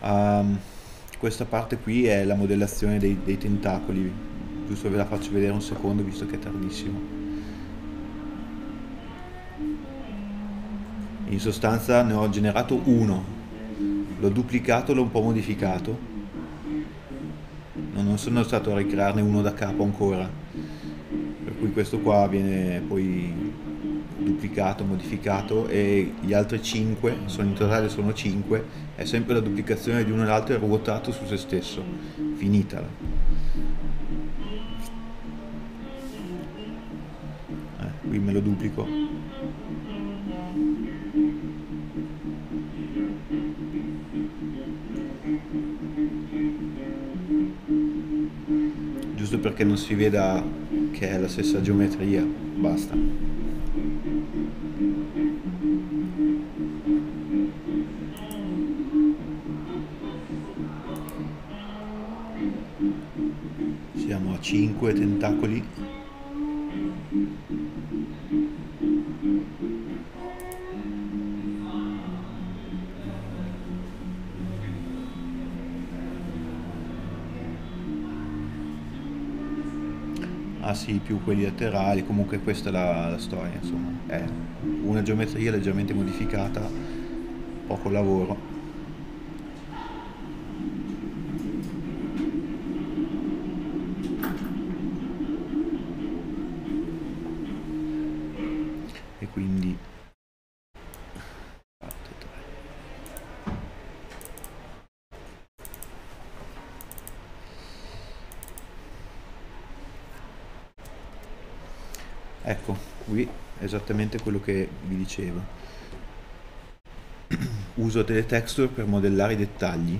Ehm, Questa parte qui è la modellazione dei tentacoli, giusto ve la faccio vedere un secondo visto che è tardissimo. In sostanza ne ho generato uno, l'ho duplicato, l'ho un po' modificato, non sono stato a ricrearne uno da capo ancora, per cui questo qua viene poi duplicato, modificato e gli altri 5, in totale sono 5, è sempre la duplicazione di uno e l'altro e ruotato su se stesso, finitala. Qui me lo duplico, giusto perché non si veda che è la stessa geometria, basta. Siamo a 5 tentacoli. Ah sì, più quelli laterali, comunque questa è la storia, insomma, è una geometria leggermente modificata, poco lavoro. E quindi parte 3. Ecco, qui è esattamente quello che vi dicevo. Uso delle texture per modellare i dettagli.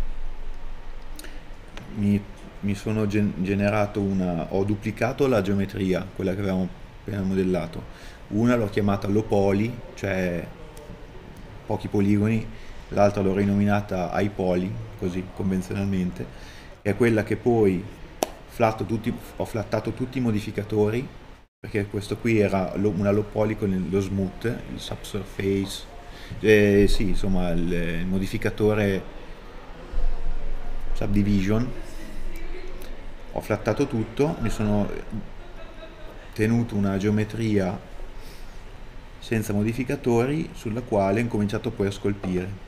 Mi, mi sono generato ho duplicato la geometria, quella che avevamo appena modellato. Una l'ho chiamata low poly, cioè pochi poligoni, l'altra l'ho rinominata high poly, così convenzionalmente, che è quella che poi ho flattato tutti i modificatori, perché questo qui era una low poly con lo smooth, il subsurface, sì, insomma il modificatore subdivision. Ho flattato tutto, mi sono tenuto una geometria senza modificatori sulla quale ho incominciato poi a scolpire.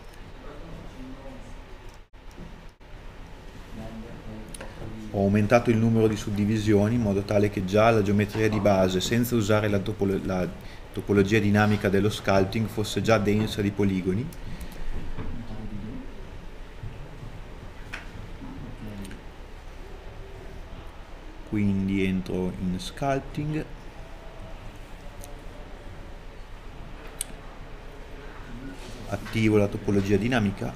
Ho aumentato il numero di suddivisioni in modo tale che già la geometria di base, senza usare la topologia dinamica dello sculpting, fosse già densa di poligoni. Quindi entro in sculpting, attivo la topologia dinamica,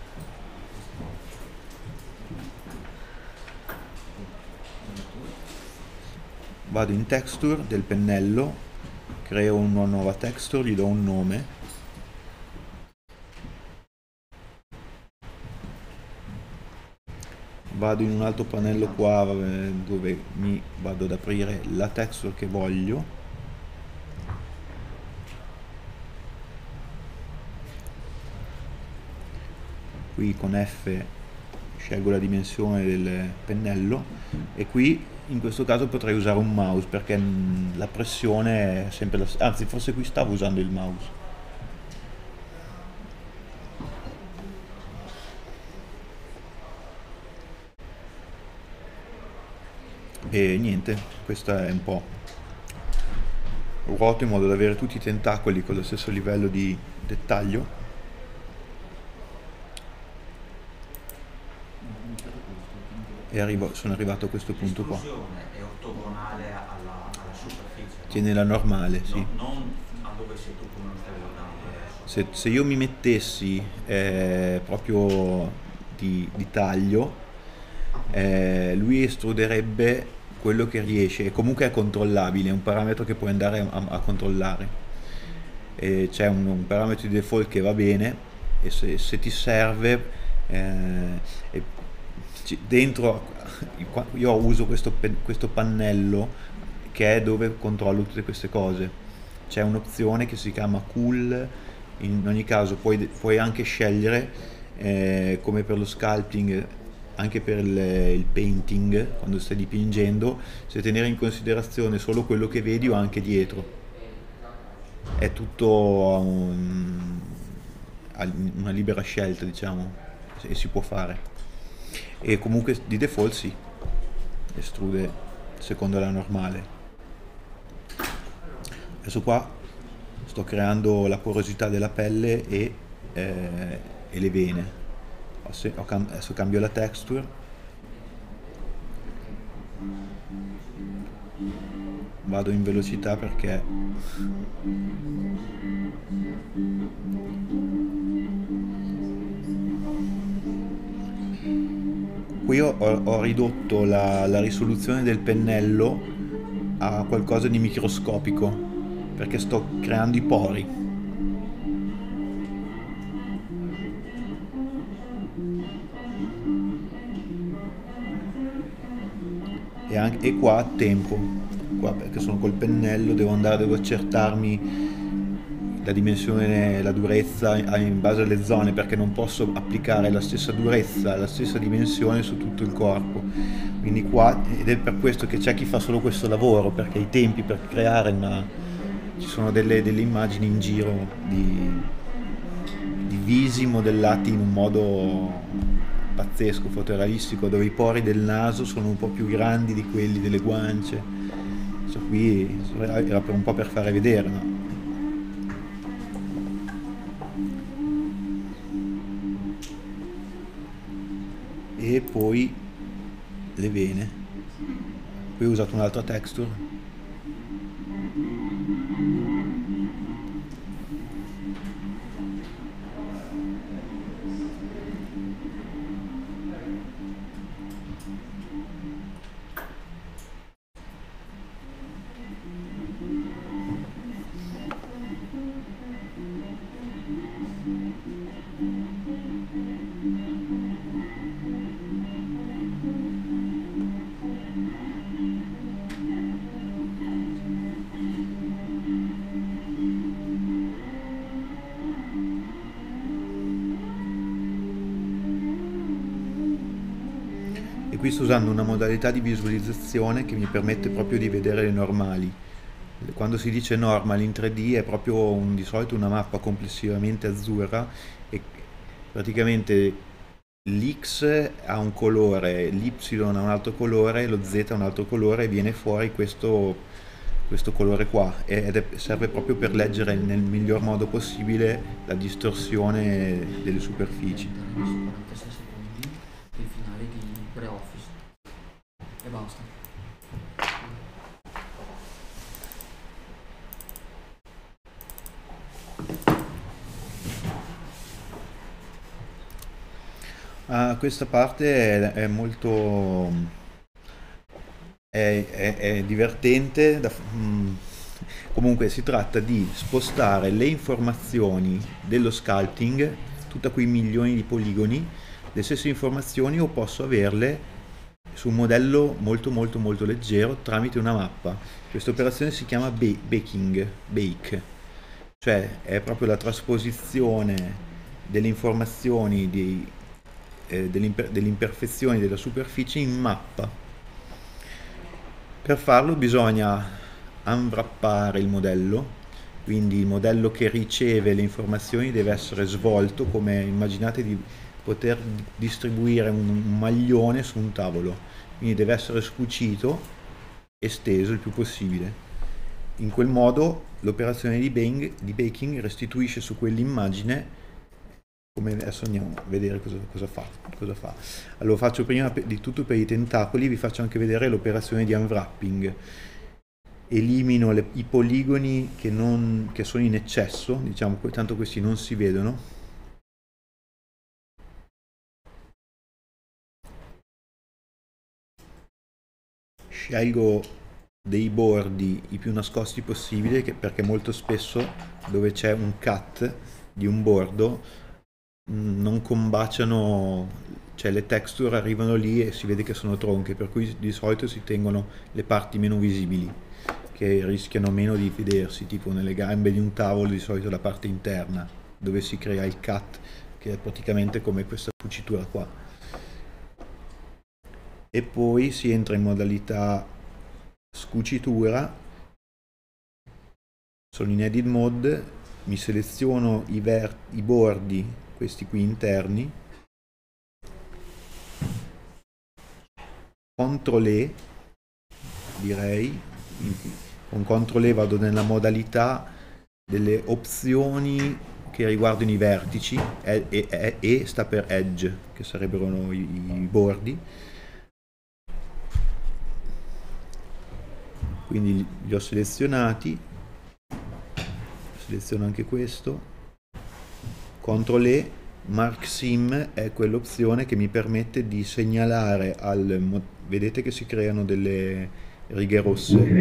vado in texture del pennello, creo una nuova texture, gli do un nome, vado in un altro pannello qua dove mi vado ad aprire la texture che voglio, qui con F scelgo la dimensione del pennello e qui in questo caso potrei usare un mouse perché la pressione è sempre la stessa, anzi forse qui stavo usando il mouse. E niente, questo è un po', ruoto in modo da avere tutti i tentacoli con lo stesso livello di dettaglio. E sono arrivato a questo punto qua. L'estrusione è ortogonale alla superficie, no? Tiene la normale, sì. Non a dove sei tu come lo stai guardando adesso. Se io mi mettessi proprio di taglio, lui estruderebbe quello che riesce e comunque è controllabile, è un parametro che puoi andare a controllare. E c'è un parametro di default che va bene e se ti serve, e dentro io uso questo pannello che è dove controllo tutte queste cose. C'è un'opzione che si chiama cool, in ogni caso puoi anche scegliere come per lo sculpting, anche per il painting, quando stai dipingendo, se tenere in considerazione solo quello che vedi o anche dietro. È tutto una libera scelta, diciamo, e si può fare. E comunque di default sì, estrude secondo la normale. Adesso qua sto creando la porosità della pelle e le vene. Adesso cambio la texture, vado in velocità perché qui ho ridotto la risoluzione del pennello a qualcosa di microscopico perché sto creando i pori. E qua a tempo, qua perché sono col pennello, devo accertarmi la dimensione, la durezza in base alle zone, perché non posso applicare la stessa durezza, la stessa dimensione su tutto il corpo. Quindi qua, ed è per questo che c'è chi fa solo questo lavoro, perché i tempi per creare ci sono delle immagini in giro di visi modellati in un modo pazzesco, fotorealistico, dove i pori del naso sono un po' più grandi di quelli delle guance. Qui era per un po' per fare vedere, no? E poi le vene. Qui ho usato un'altra texture. E qui sto usando una modalità di visualizzazione che mi permette proprio di vedere le normali. Quando si dice normal in 3D è proprio di solito una mappa complessivamente azzurra e praticamente l'X ha un colore, l'Y ha un altro colore, lo Z ha un altro colore e viene fuori questo colore qua serve proprio per leggere nel miglior modo possibile la distorsione delle superfici. 46 secondi del finale di pre-office e basta. Questa parte è molto è divertente comunque si tratta di spostare le informazioni dello sculpting, tutta quei milioni di poligoni, le stesse informazioni, o posso averle su un modello molto molto molto leggero tramite una mappa. Questa operazione si chiama bake, cioè è proprio la trasposizione delle informazioni delle imperfezioni della superficie in mappa. Per farlo bisogna unwrappare il modello, quindi il modello che riceve le informazioni deve essere svolto, come immaginate di poter distribuire un maglione su un tavolo, quindi deve essere scucito e steso il più possibile. In quel modo l'operazione di baking restituisce su quell'immagine, come adesso andiamo a vedere cosa fa. Allora faccio prima di tutto per i tentacoli, vi faccio anche vedere l'operazione di unwrapping. Elimino i poligoni che sono in eccesso, diciamo, tanto questi non si vedono. Scelgo dei bordi i più nascosti possibili, perché molto spesso dove c'è un cut di un bordo non combaciano, cioè le texture arrivano lì e si vede che sono tronche, per cui di solito si tengono le parti meno visibili, che rischiano meno di vedersi, tipo nelle gambe di un tavolo di solito la parte interna dove si crea il cut che è praticamente come questa cucitura qua. E poi si entra in modalità scucitura, sono in edit mode, mi seleziono i bordi, questi qui interni, CTRL E, direi, con CTRL E vado nella modalità delle opzioni che riguardano i vertici, e sta per edge, che sarebbero i bordi. Quindi li ho selezionati, seleziono anche questo, CTRL E, Mark Sim è quell'opzione che mi permette di segnalare vedete che si creano delle righe rosse. Ok.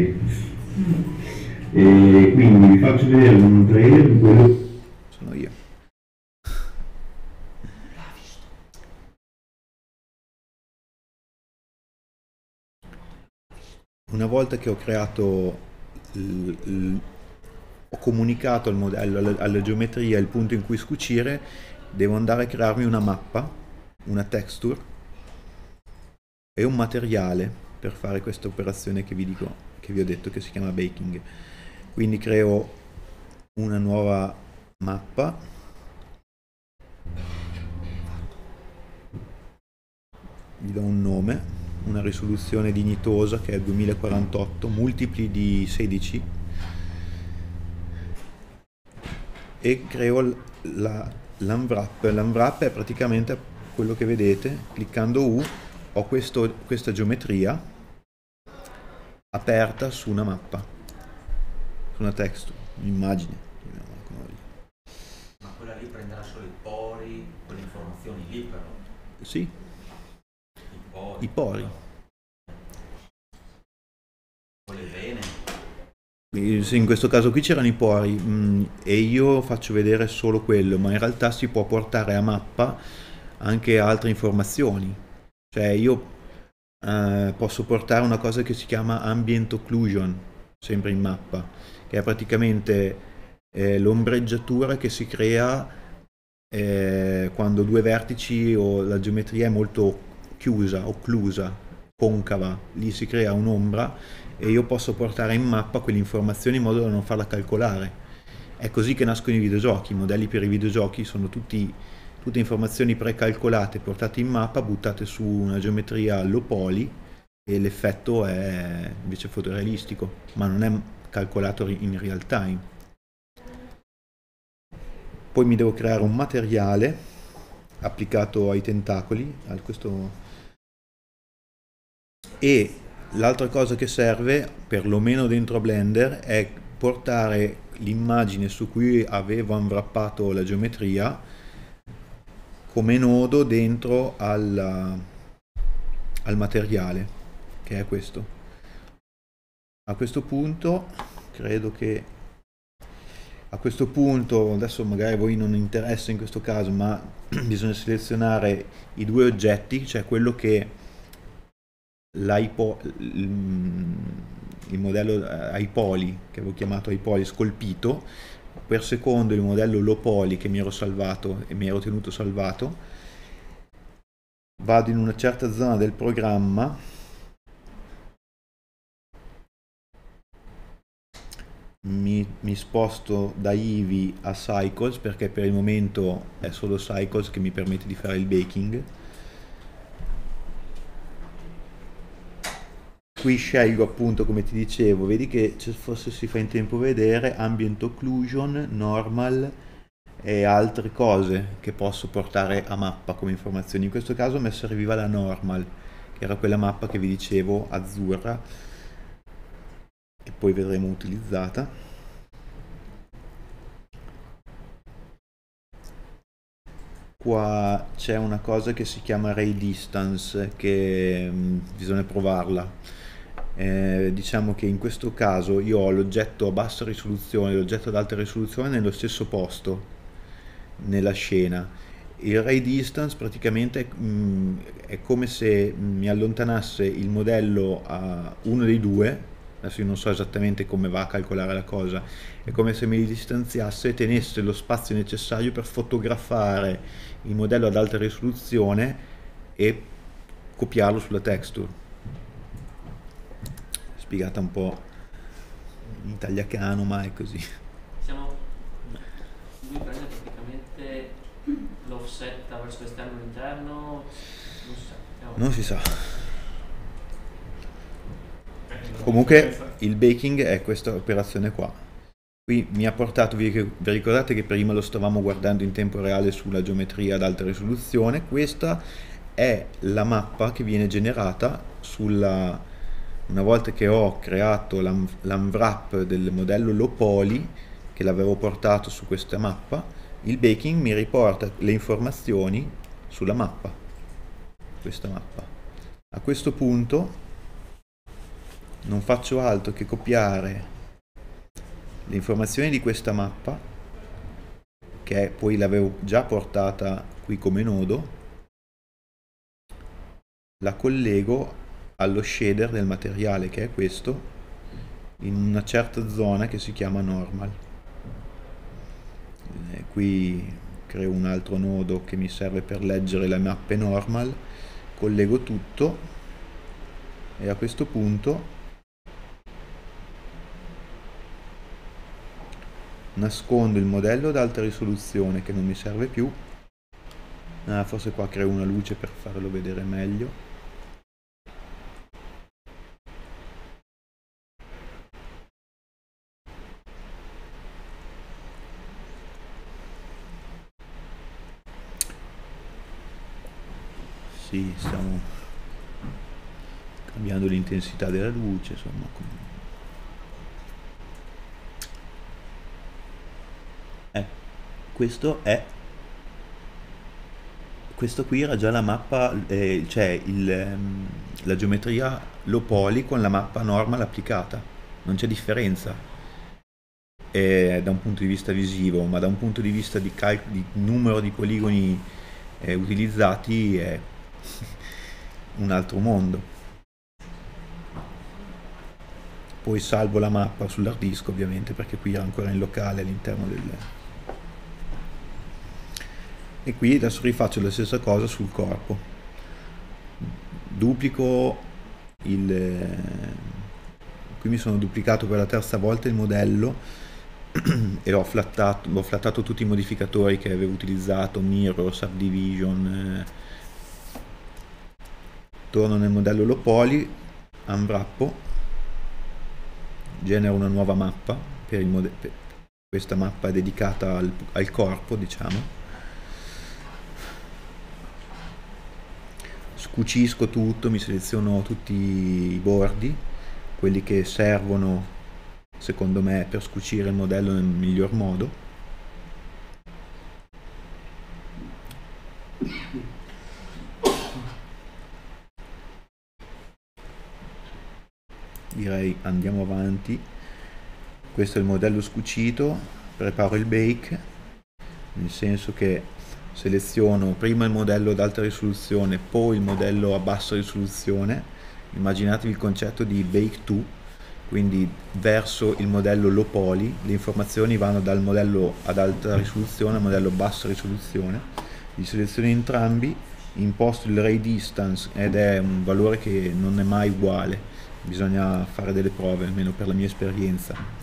E quindi vi faccio vedere un trailer di quello. Sono io. Una volta che ho creato, ho comunicato al modello, alla geometria il punto in cui scucire, devo andare a crearmi una mappa, una texture e un materiale per fare questa operazione che vi ho detto che si chiama baking. Quindi creo una nuova mappa, gli do un nome, una risoluzione dignitosa che è 2048, multipli di 16, e creo l'unwrap. L'unwrap è praticamente quello che vedete, cliccando U ho questa geometria aperta su una mappa, su una texture, un'immagine. Ma quella lì prenderà solo i pori, quelle informazioni lì però. Sì, I pori. Quelle vene. Sì, in questo caso qui c'erano i pori, e io faccio vedere solo quello, ma in realtà si può portare a mappa anche altre informazioni. Cioè io posso portare una cosa che si chiama ambient occlusion, sempre in mappa, che è praticamente l'ombreggiatura che si crea quando due vertici o la geometria è molto chiusa, occlusa, concava, lì si crea un'ombra e io posso portare in mappa quell'informazione in modo da non farla calcolare. È così che nascono i videogiochi. I modelli per i videogiochi sono tutte informazioni precalcolate, portate in mappa, buttate su una geometria low poly, e l'effetto è invece fotorealistico, ma non è calcolato in real time. Poi mi devo creare un materiale applicato ai tentacoli, e l'altra cosa che serve, perlomeno dentro Blender, è portare l'immagine su cui avevo unwrappato la geometria come nodo dentro al materiale, che è questo. A questo punto, adesso magari a voi non interessa in questo caso, ma bisogna selezionare i due oggetti, cioè quello che il modello ai poli, che avevo chiamato ai poli scolpito, per secondo il modello low poly che mi ero salvato e mi ero tenuto salvato. Vado in una certa zona del programma, mi sposto da Eevee a Cycles, perché per il momento è solo Cycles che mi permette di fare il baking. Qui scelgo, appunto, come ti dicevo, vedi che forse si fa in tempo a vedere, ambient occlusion, normal e altre cose che posso portare a mappa come informazioni. In questo caso mi serviva la normal, che era quella mappa che vi dicevo, azzurra, che poi vedremo utilizzata. Qua c'è una cosa che si chiama ray distance, che bisogna provarla. Diciamo che in questo caso io ho l'oggetto a bassa risoluzione e l'oggetto ad alta risoluzione nello stesso posto nella scena. Il ray distance praticamente è come se mi allontanasse il modello a uno dei due adesso io non so esattamente come va a calcolare la cosa, è come se me li distanziasse e tenesse lo spazio necessario per fotografare il modello ad alta risoluzione e copiarlo sulla texture. Spiegata un po' in italiacano, ma è così. Lui prende praticamente l'offset verso l'esterno e l'interno, non si sa. Comunque il baking è questa operazione qua. Qui mi ha portato, vi ricordate che prima lo stavamo guardando in tempo reale sulla geometria ad alta risoluzione? Questa è la mappa che viene generata una volta che ho creato l'unwrap del modello low poly, che l'avevo portato su questa mappa, il baking mi riporta le informazioni sulla mappa, questa mappa. A questo punto non faccio altro che copiare le informazioni di questa mappa, che poi l'avevo già portata qui come nodo, la collego allo shader del materiale, che è questo, in una certa zona che si chiama normal. Qui creo un altro nodo che mi serve per leggere le mappe normal, collego tutto e a questo punto nascondo il modello ad alta risoluzione che non mi serve più. Forse qua creo una luce per farlo vedere meglio. Sì, stiamo cambiando l'intensità della luce, insomma. Questo qui era già la mappa, cioè la geometria low poly con la mappa normal applicata, non c'è differenza da un punto di vista visivo, ma da un punto di vista di numero di poligoni utilizzati è un altro mondo. Poi salvo la mappa sull'hard disk, ovviamente, perché qui è ancora in locale all'interno del... E qui adesso rifaccio la stessa cosa sul corpo. Duplico qui mi sono duplicato per la terza volta il modello e ho flattato tutti i modificatori che avevo utilizzato, mirror, subdivision. Torno nel modello low poly, unwrappo, genero una nuova mappa per questa mappa è dedicata al corpo, diciamo. Scucisco tutto, mi seleziono tutti i bordi, quelli che servono secondo me per scucire il modello nel miglior modo. Direi andiamo avanti. Questo è il modello scucito, preparo il bake, nel senso che seleziono prima il modello ad alta risoluzione, poi il modello a bassa risoluzione. Immaginatevi il concetto di bake to, quindi verso il modello low poly le informazioni vanno dal modello ad alta risoluzione al modello a bassa risoluzione. Li seleziono entrambi, imposto il ray distance ed è un valore che non è mai uguale, bisogna fare delle prove, almeno per la mia esperienza.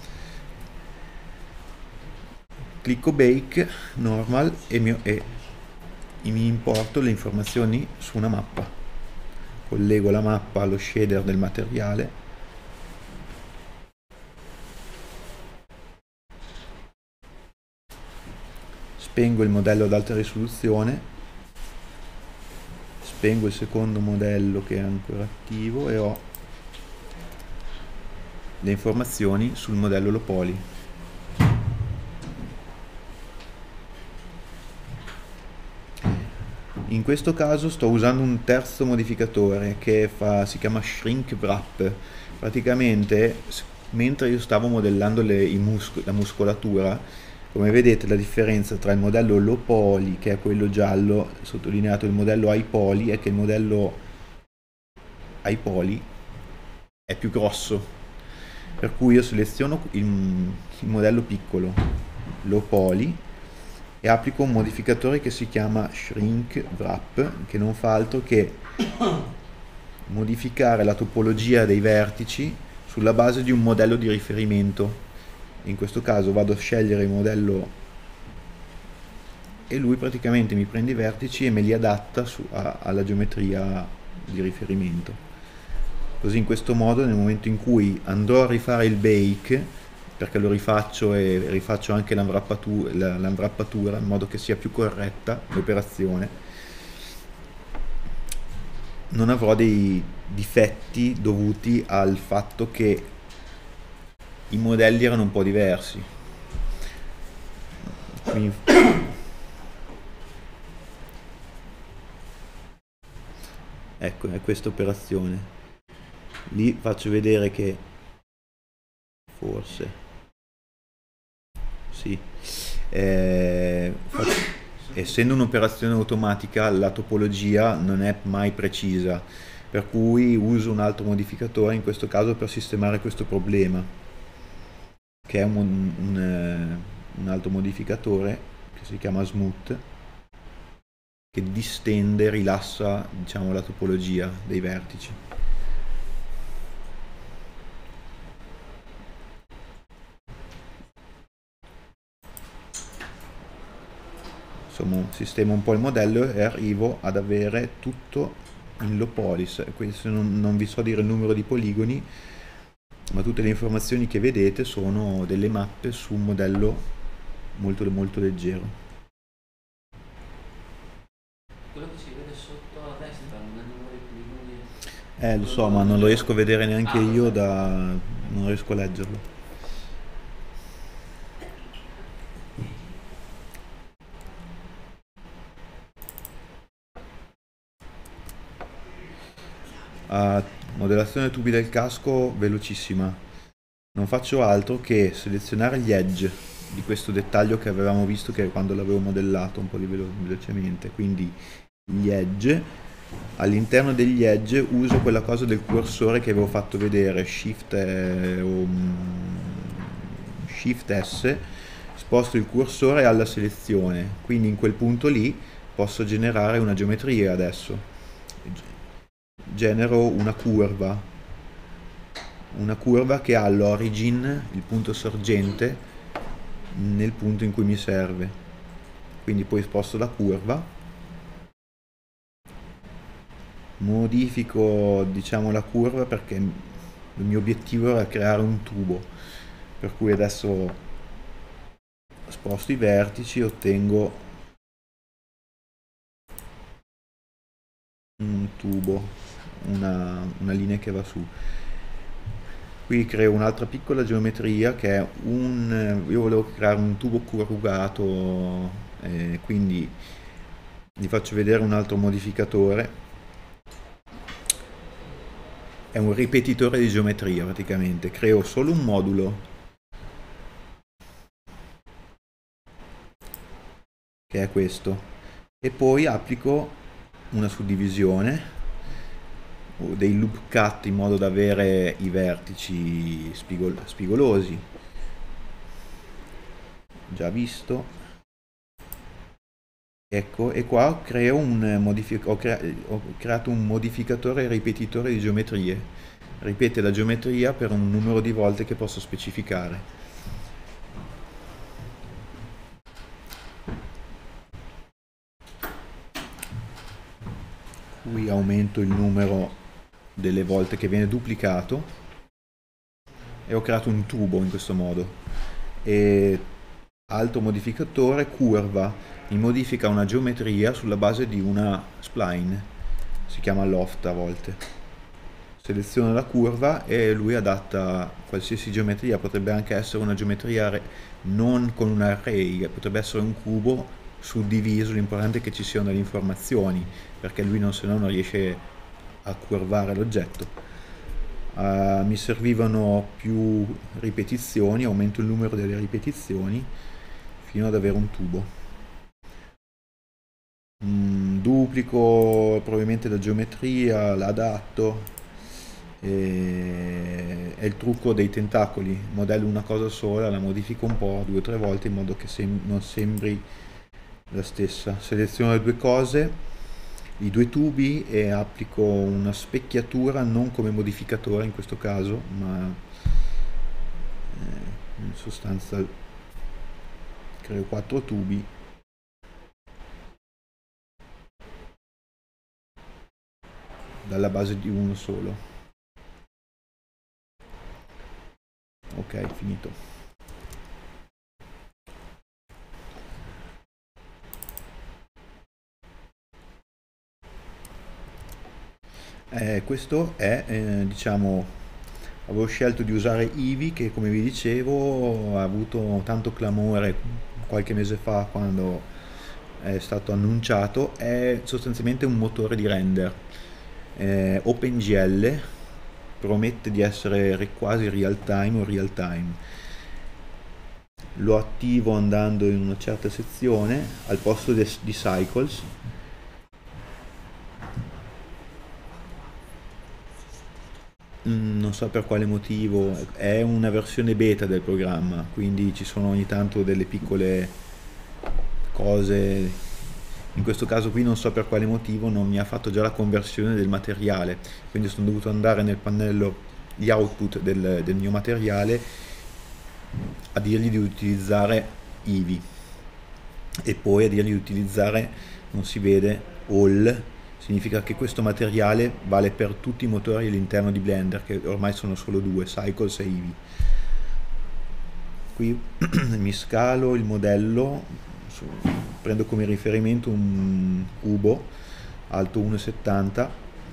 Clicco bake normal e mi importo le informazioni su una mappa, collego la mappa allo shader del materiale, spengo il modello ad alta risoluzione, spengo il secondo modello che è ancora attivo e ho le informazioni sul modello low poly. In questo caso sto usando un terzo modificatore che si chiama shrink wrap. Praticamente mentre io stavo modellando la muscolatura, come vedete la differenza tra il modello low poly, che è quello giallo sottolineato, e il modello high poly è che il modello high poly è più grosso. Per cui io seleziono il modello piccolo, lo poli e applico un modificatore che si chiama shrink wrap, che non fa altro che modificare la topologia dei vertici sulla base di un modello di riferimento. In questo caso vado a scegliere il modello e lui praticamente mi prende i vertici e me li adatta alla geometria di riferimento. Così in questo modo nel momento in cui andrò a rifare il bake, perché lo rifaccio e rifaccio anche l'anvrappatura in modo che sia più corretta l'operazione, non avrò dei difetti dovuti al fatto che i modelli erano un po' diversi. Quindi, ecco, è questa operazione. Lì faccio vedere che forse sì, essendo un'operazione automatica la topologia non è mai precisa, per cui uso un altro modificatore in questo caso per sistemare questo problema, che è un altro modificatore che si chiama smooth, che distende, rilassa, diciamo, la topologia dei vertici. Insomma, sistemo un po' il modello e arrivo ad avere tutto in low polis. Questo non vi so dire il numero di poligoni, ma tutte le informazioni che vedete sono delle mappe su un modello molto molto leggero. Quello che si vede sotto a destra non è il numero di poligoni. Lo so, ma non lo riesco a vedere neanche io, non riesco a leggerlo. Modellazione tubi del casco velocissima. Non faccio altro che selezionare gli edge di questo dettaglio che avevamo visto che quando l'avevo modellato un po' velocemente. Quindi gli edge, all'interno degli edge uso quella cosa del cursore che avevo fatto vedere, Shift S, sposto il cursore alla selezione, quindi in quel punto lì posso generare una geometria adesso. Genero una curva che ha l'origin, il punto sorgente, nel punto in cui mi serve. Quindi poi sposto la curva, modifico, diciamo, la curva perché il mio obiettivo era creare un tubo, per cui adesso sposto i vertici e ottengo un tubo, una linea che va su. Qui creo un'altra piccola geometria che è io volevo creare un tubo corrugato, quindi vi faccio vedere un altro modificatore. È un ripetitore di geometria praticamente. Creo solo un modulo che è questo e poi applico una suddivisione o dei loop cut in modo da avere i vertici spigolosi, già visto. Ecco, e qua creo ho creato un modificatore ripetitore di geometrie. Ripete la geometria per un numero di volte che posso specificare. Qui aumento il numero delle volte che viene duplicato e ho creato un tubo in questo modo. E altro modificatore, curva, mi modifica una geometria sulla base di una spline, si chiama loft a volte. Seleziono la curva e lui adatta qualsiasi geometria, potrebbe anche essere una geometria non con un array, potrebbe essere un cubo suddiviso, l'importante è che ci siano delle informazioni, perché lui se no non riesce a curvare l'oggetto. Mi servivano più ripetizioni, aumento il numero delle ripetizioni fino ad avere un tubo. Duplico probabilmente la geometria, la adatto È il trucco dei tentacoli, modello una cosa sola, la modifico un po' 2 o 3 volte in modo che non sembri la stessa. Seleziono le due cose, i due tubi, e applico una specchiatura non come modificatore in questo caso, ma in sostanza creo 4 tubi dalla base di uno solo. Ok, finito. Questo è, diciamo, avevo scelto di usare Eevee, che come vi dicevo ha avuto tanto clamore qualche mese fa quando è stato annunciato. È sostanzialmente un motore di render. OpenGL, promette di essere quasi real time o real time. Lo attivo andando in una certa sezione al posto di Cycles. Non so per quale motivo, è una versione beta del programma, quindi ci sono ogni tanto delle piccole cose. In questo caso qui non so per quale motivo non mi ha fatto già la conversione del materiale, quindi sono dovuto andare nel pannello di output del mio materiale a dirgli di utilizzare Eevee e poi a dirgli di utilizzare, non si vede, all. Significa che questo materiale vale per tutti i motori all'interno di Blender, che ormai sono solo due, Cycles e Eevee. Qui mi scalo il modello, prendo come riferimento un cubo alto 1,70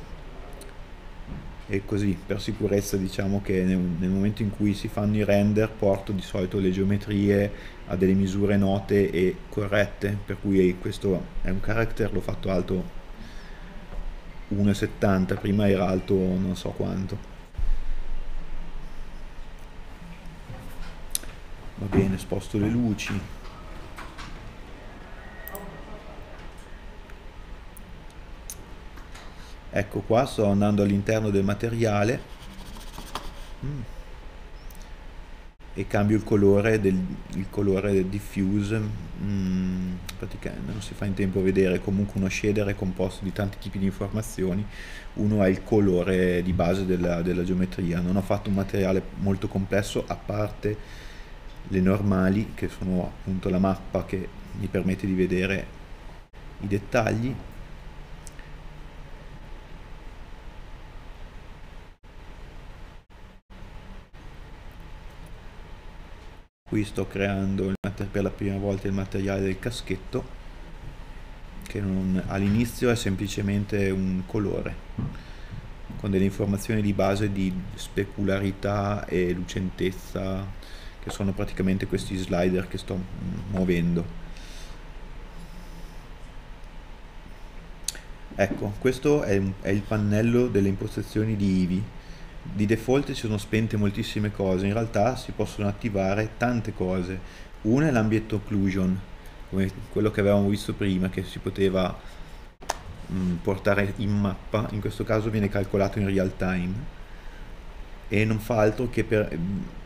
e così per sicurezza diciamo che nel momento in cui si fanno i render porto di solito le geometrie a delle misure note e corrette, per cui questo è un character, l'ho fatto alto 1,70, prima era alto non so quanto. Va bene, sposto le luci. Ecco qua, sto andando all'interno del materiale e cambio il colore del diffuse. Praticamente non si fa in tempo a vedere. Comunque uno shader è composto di tanti tipi di informazioni. Uno è il colore di base della geometria. Non ho fatto un materiale molto complesso, a parte le normali, che sono appunto la mappa che mi permette di vedere i dettagli. Qui sto creando per la prima volta il materiale del caschetto, che all'inizio è semplicemente un colore con delle informazioni di base di specularità e lucentezza, che sono praticamente questi slider che sto muovendo. Ecco, questo è il pannello delle impostazioni di Eevee. Di default ci sono spente moltissime cose, in realtà si possono attivare tante cose. Una è l'ambient occlusion, come quello che avevamo visto prima, che si poteva portare in mappa. In questo caso viene calcolato in real time e non fa altro che per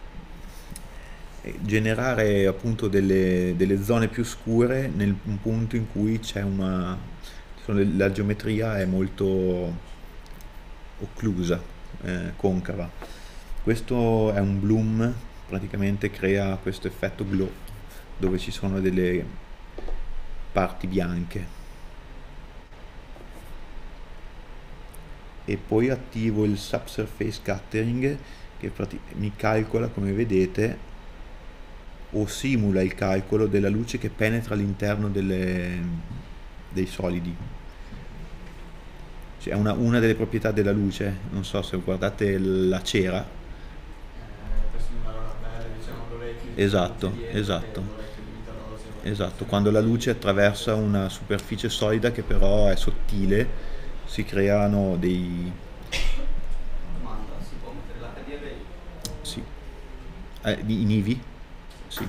generare appunto delle zone più scure nel punto in cui c'è la geometria è molto occlusa, concava. Questo è un bloom, praticamente crea questo effetto glow dove ci sono delle parti bianche. E poi attivo il subsurface scattering, che mi calcola, come vedete, o simula il calcolo della luce che penetra all'interno dei solidi. Cioè, una delle proprietà della luce, non so se guardate la cera. Esatto, quando la luce attraversa una superficie solida che però è sottile, si creano dei... Domanda, si può mettere l'HDRI? Sì. In Eevee? Sì.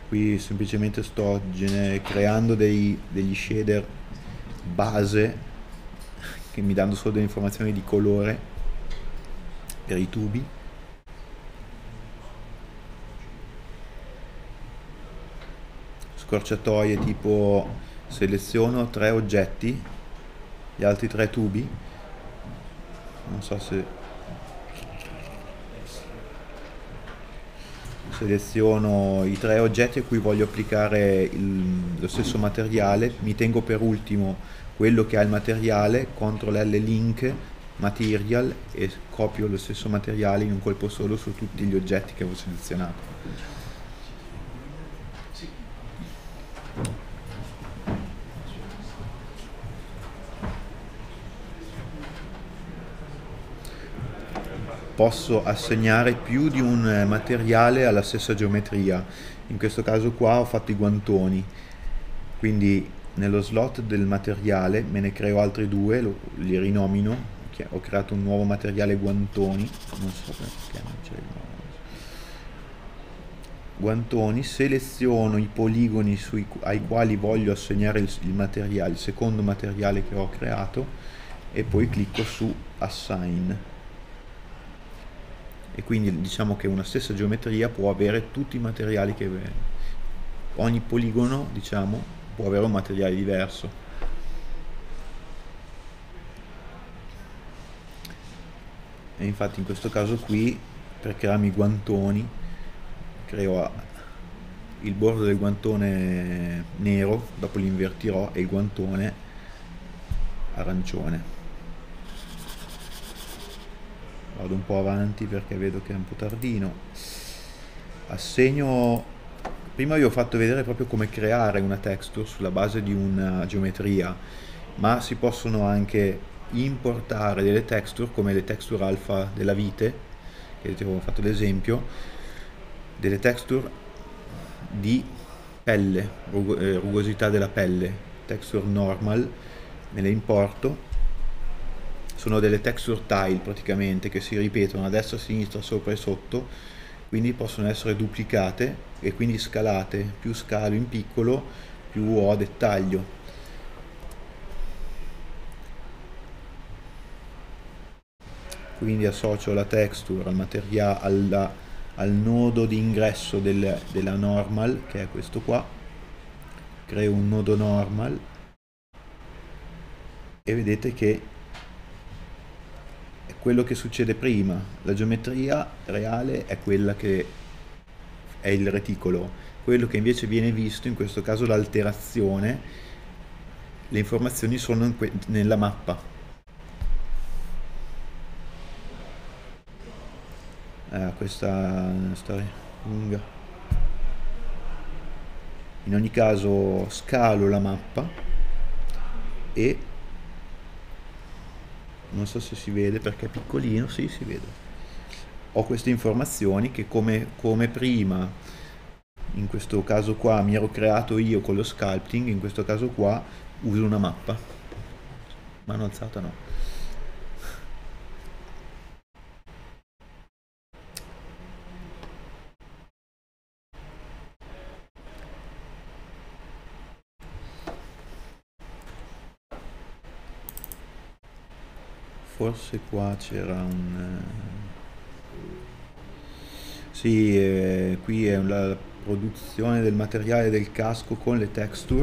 Qui semplicemente sto creando degli shader base che mi danno solo delle informazioni di colore per i tubi. Scorciatoie tipo seleziono 3 oggetti, gli altri 3 tubi, non so se seleziono i 3 oggetti a cui voglio applicare lo stesso materiale, mi tengo per ultimo quello che ha il materiale, CTRL L link material e copio lo stesso materiale in un colpo solo su tutti gli oggetti che avevo selezionato. Posso assegnare più di un materiale alla stessa geometria. In questo caso qua ho fatto i guantoni, quindi nello slot del materiale me ne creo altri 2, li rinomino, ho creato un nuovo materiale guantoni, non so perché non c'è il nome. Guantoni, seleziono i poligoni ai quali voglio assegnare il materiale, il secondo materiale che ho creato, e poi clicco su Assign. E quindi diciamo che una stessa geometria può avere tutti i materiali che ogni poligono, diciamo, può avere un materiale diverso. E infatti in questo caso qui, per crearmi i guantoni, creo il bordo del guantone nero, dopo li invertirò, e il guantone arancione. Vado un po' avanti perché vedo che è un po' tardino. Assegno. Prima vi ho fatto vedere proprio come creare una texture sulla base di una geometria, ma si possono anche importare delle texture come le texture alfa della vite, che ti avevo fatto l'esempio, delle texture di pelle, rugosità della pelle, texture normal, me le importo. Sono delle texture tile praticamente che si ripetono a destra, a sinistra, sopra e sotto, quindi possono essere duplicate e quindi scalate. Più scalo in piccolo, più ho dettaglio. Quindi associo la texture al materiale, al nodo di ingresso della normal, che è questo qua. Creo un nodo normal e vedete che quello che succede prima, la geometria reale è quella che è il reticolo, quello che invece viene visto, in questo caso l'alterazione, le informazioni sono nella mappa. Questa è una storia lunga. In ogni caso scalo la mappa e non so se si vede perché è piccolino, sì, si vede. Ho queste informazioni che come prima, in questo caso qua mi ero creato io con lo sculpting, in questo caso qua uso una mappa. Mano alzata no. Forse qua c'era un... Sì, qui è la produzione del materiale del casco con le texture.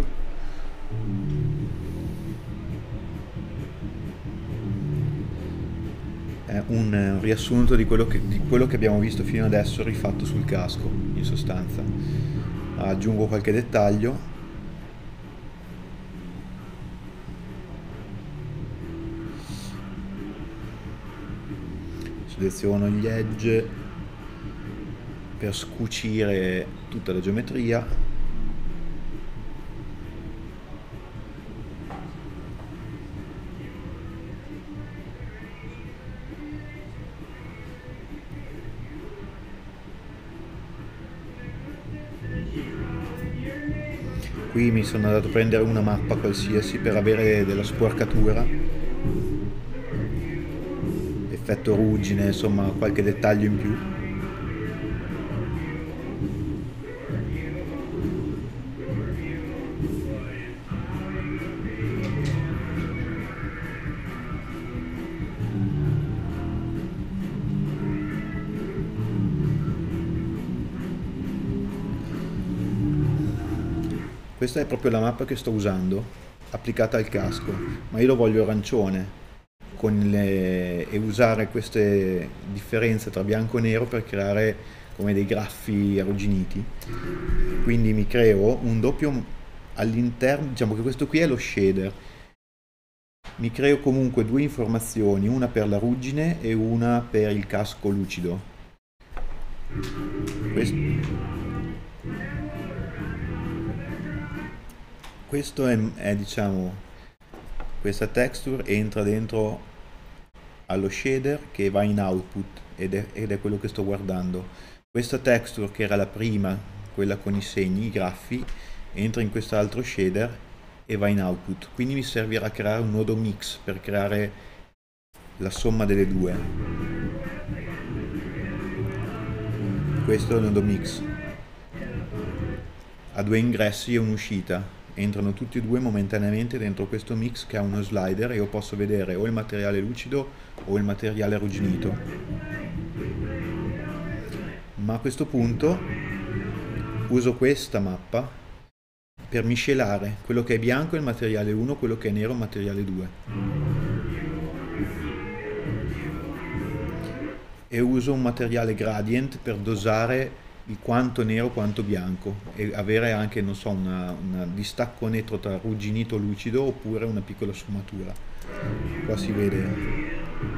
È un riassunto di quello che abbiamo visto fino adesso rifatto sul casco, in sostanza. Aggiungo qualche dettaglio. Seleziono gli edge per scucire tutta la geometria. Qui mi sono andato a prendere una mappa qualsiasi per avere della sporcatura, effetto ruggine, insomma qualche dettaglio in più. Questa è proprio la mappa che sto usando, applicata al casco, ma io lo voglio arancione e usare queste differenze tra bianco e nero per creare come dei graffi arrugginiti. Quindi mi creo un doppio all'interno, diciamo che questo qui è lo shader. Mi creo comunque due informazioni, una per la ruggine e una per il casco lucido. Questo è diciamo, questa texture entra dentro allo shader che va in output ed è quello che sto guardando. Questa texture che era la prima, quella con i segni, i graffi, entra in quest'altro shader e va in output, quindi mi servirà a creare un nodo mix per creare la somma delle due. Questo è il nodo mix, ha due ingressi e un'uscita, entrano tutti e due momentaneamente dentro questo mix che ha uno slider e io posso vedere o il materiale lucido o il materiale arrugginito. Ma a questo punto uso questa mappa per miscelare quello che è bianco è il materiale 1, quello che è nero è il materiale 2. E uso un materiale gradient per dosare il quanto nero quanto bianco e avere anche, non so, un distacco netto tra arrugginito e lucido oppure una piccola sfumatura. Qua si vede.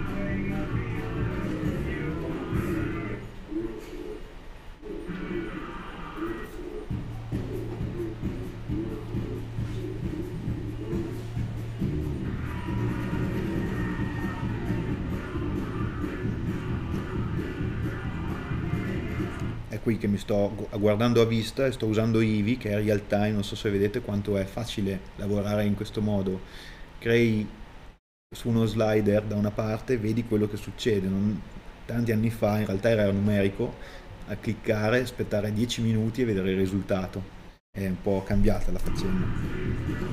Qui che mi sto guardando a vista e sto usando Eevee che è real time, non so se vedete quanto è facile lavorare in questo modo. Crei su uno slider da una parte, vedi quello che succede. Tanti anni fa in realtà era numerico, a cliccare, aspettare 10 minuti e vedere il risultato. È un po' cambiata la faccenda.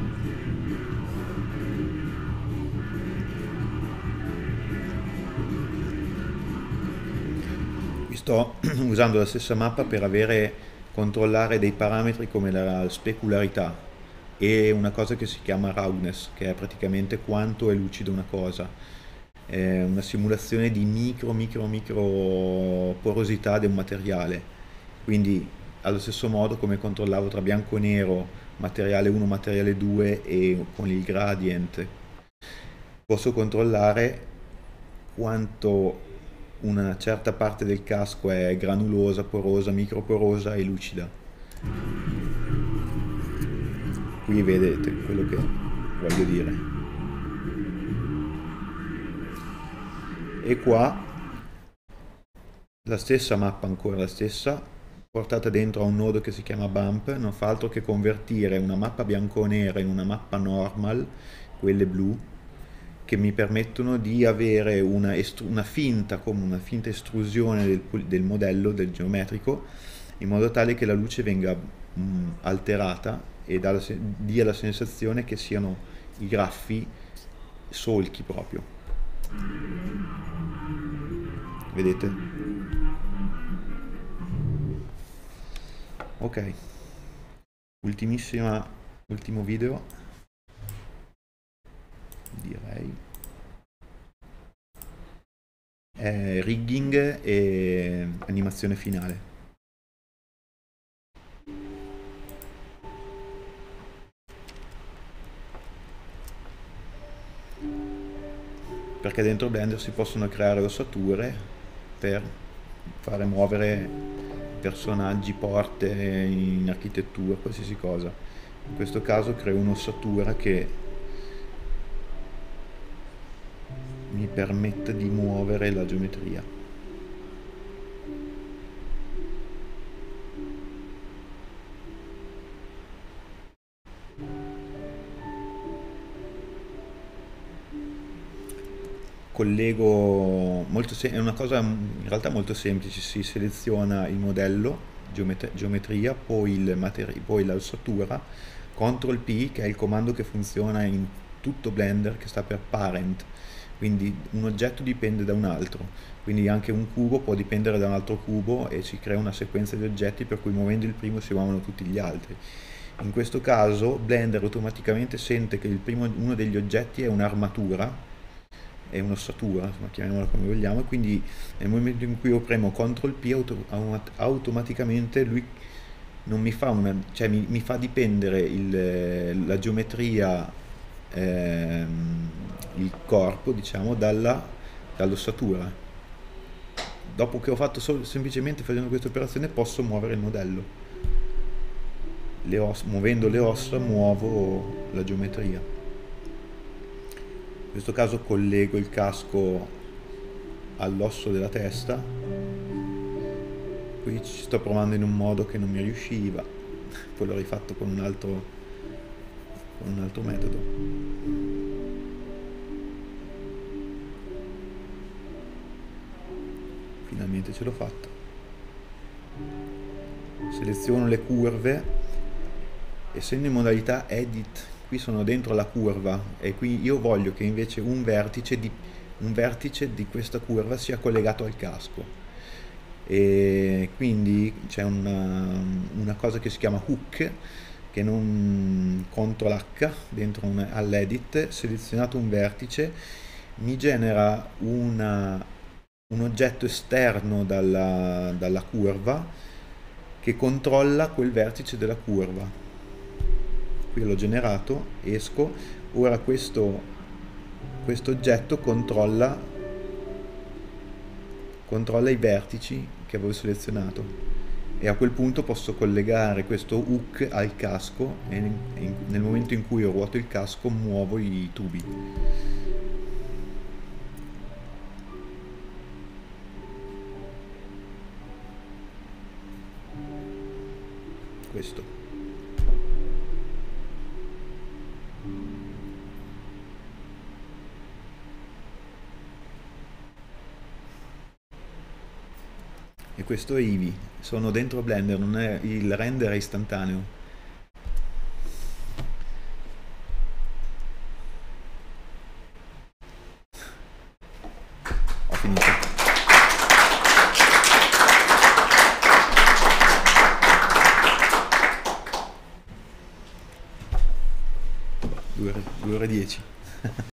Sto usando la stessa mappa per controllare dei parametri come la specularità e una cosa che si chiama roughness, che è praticamente quanto è lucido una cosa. È una simulazione di micro porosità di un materiale. Quindi allo stesso modo come controllavo tra bianco e nero, materiale 1, materiale 2 e con il gradient, posso controllare quanto una certa parte del casco è granulosa, porosa, microporosa e lucida. Qui vedete quello che voglio dire. E qua la stessa mappa, ancora la stessa, portata dentro a un nodo che si chiama bump, non fa altro che convertire una mappa bianco-nera in una mappa normal, quelle blu, che mi permettono di avere una finta estrusione del modello, del geometrico, in modo tale che la luce venga alterata e dia la sensazione che siano i graffi solchi proprio. Vedete? Ok, ultimo video. Direi rigging e animazione finale. Perché dentro Blender si possono creare ossature per fare muovere personaggi, porte in architettura, qualsiasi cosa. In questo caso creo un'ossatura che mi permette di muovere la geometria. Collego è una cosa in realtà molto semplice, si seleziona il modello, geometria, poi l'ossatura, Ctrl P che è il comando che funziona in tutto Blender, che sta per parent. Quindi un oggetto dipende da un altro, quindi anche un cubo può dipendere da un altro cubo e si crea una sequenza di oggetti per cui muovendo il primo si muovono tutti gli altri. In questo caso Blender automaticamente sente che uno degli oggetti è un'armatura, è un'ossatura, insomma, chiamiamola come vogliamo, e quindi nel momento in cui io premo CTRL P automaticamente lui non mi fa cioè mi fa dipendere la geometria, il corpo, diciamo, dall'ossatura. Dopo che ho fatto semplicemente facendo questa operazione posso muovere il modello. Muovendo le ossa muovo la geometria. In questo caso collego il casco all'osso della testa. Qui ci sto provando in un modo che non mi riusciva, poi l'ho rifatto con un altro metodo. Finalmente ce l'ho fatta. Seleziono le curve. Essendo in modalità edit, qui sono dentro la curva e qui io voglio che invece un vertice di questa curva sia collegato al casco, e quindi c'è una cosa che si chiama hook che non CTRL H dentro all'edit, selezionato un vertice, mi genera un oggetto esterno dalla curva che controlla quel vertice della curva. Qui l'ho generato, esco, ora questo oggetto controlla i vertici che avevo selezionato, e a quel punto posso collegare questo hook al casco e nel momento in cui ruoto il casco muovo i tubi. Questo. E questo è Eevee, sono dentro Blender, non è, il render è istantaneo. Ho finito. Due ore e 10.